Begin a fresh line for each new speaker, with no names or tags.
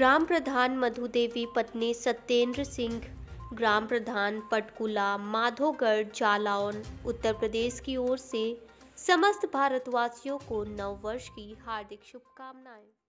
ग्राम प्रधान मधु देवी पत्नी सत्येंद्र सिंह, ग्राम प्रधान पटकुला माधोगढ़ जालौन उत्तर प्रदेश की ओर से समस्त भारतवासियों को नव वर्ष की हार्दिक शुभकामनाएं।